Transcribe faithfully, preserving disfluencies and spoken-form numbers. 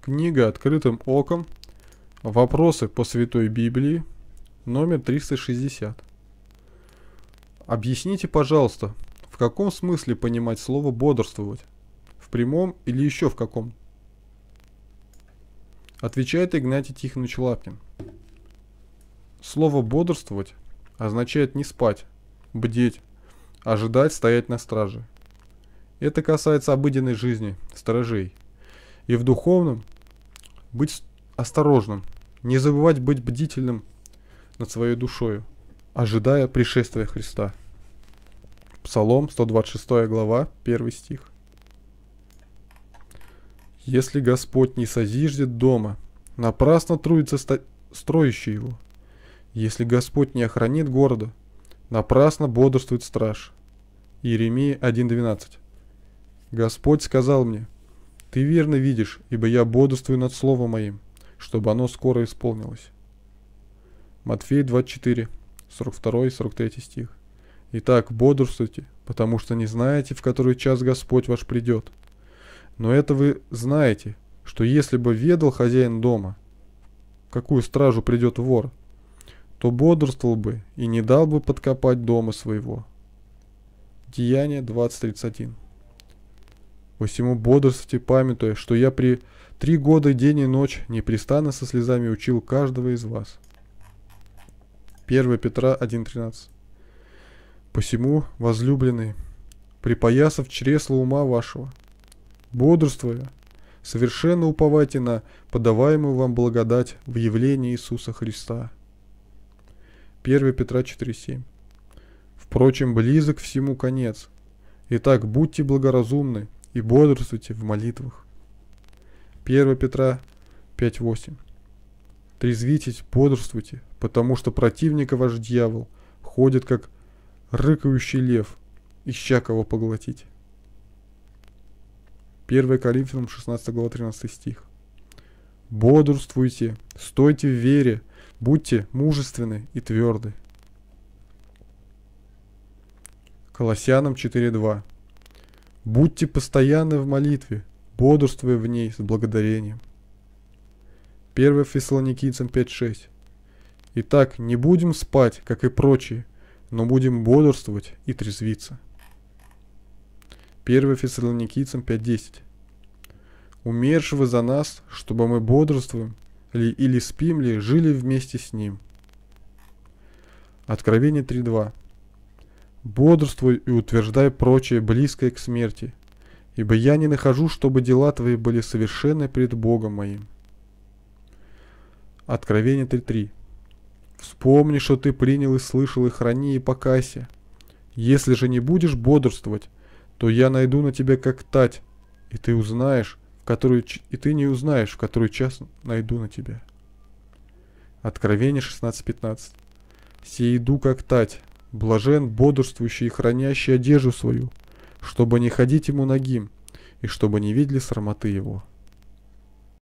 Книга «Открытым оком». Вопросы по Святой Библии. Номер триста шестьдесят. Объясните, пожалуйста, в каком смысле понимать слово «бодрствовать»? В прямом или еще в каком? Отвечает Игнатий Тихонович Лапкин. Слово «бодрствовать» означает не спать, бдеть, ожидать, стоять на страже. Это касается обыденной жизни сторожей. И в духовном быть осторожным, не забывать быть бдительным над своей душою, ожидая пришествия Христа. Псалом сто двадцать шестая глава, первый стих. Если Господь не созиждет дома, напрасно трудится ста- строящий его. Если Господь не охранит города, напрасно бодрствует страж. Иеремия один двенадцать. Господь сказал мне: ты верно видишь, ибо я бодрствую над словом моим, чтобы оно скоро исполнилось. Матфея двадцать четыре, сорок два сорок три стих. Итак, бодрствуйте, потому что не знаете, в который час Господь ваш придет. Но это вы знаете, что если бы ведал хозяин дома, в какую стражу придет вор, то бодрствовал бы и не дал бы подкопать дома своего. Деяние двадцать тридцать один. Посему бодрствуйте, памятуя, что я при три года день и ночь непрестанно со слезами учил каждого из вас. первое Петра один тринадцать. Посему, возлюбленные, припоясав чресло ума вашего, бодрствуя, совершенно уповайте на подаваемую вам благодать в явлении Иисуса Христа. первое Петра четыре семь. Впрочем, близок всему конец. Итак, будьте благоразумны и бодрствуйте в молитвах. первое Петра пять восемь. Трезвитесь, бодрствуйте, потому что противник ваш дьявол ходит, как рыкающий лев, ища кого поглотить. первое Коринфянам шестнадцатая глава тринадцатый стих. Бодрствуйте, стойте в вере, будьте мужественны и тверды. Колоссянам четыре два. Будьте постоянны в молитве, бодрствуя в ней с благодарением. первое Фессалоникийцам пять шесть. Итак, не будем спать, как и прочие, но будем бодрствовать и трезвиться. первое Фессалоникийцам пять десять. Умершего за нас, чтобы мы бодрствуем ли или спим ли, жили вместе с ним. Откровение три два. Бодрствуй и утверждай прочее близкое к смерти, ибо я не нахожу, чтобы дела твои были совершенны пред Богом моим. Откровение три три. Вспомни, что ты принял и слышал, и храни, и покайся. Если же не будешь бодрствовать, то я найду на тебя как тать, и ты узнаешь, в который, и ты не узнаешь, в который час найду на тебя. Откровение шестнадцать пятнадцать. Се иду как тать, блажен бодрствующий и хранящий одежду свою, чтобы не ходить ему нагим, и чтобы не видели срамоты его.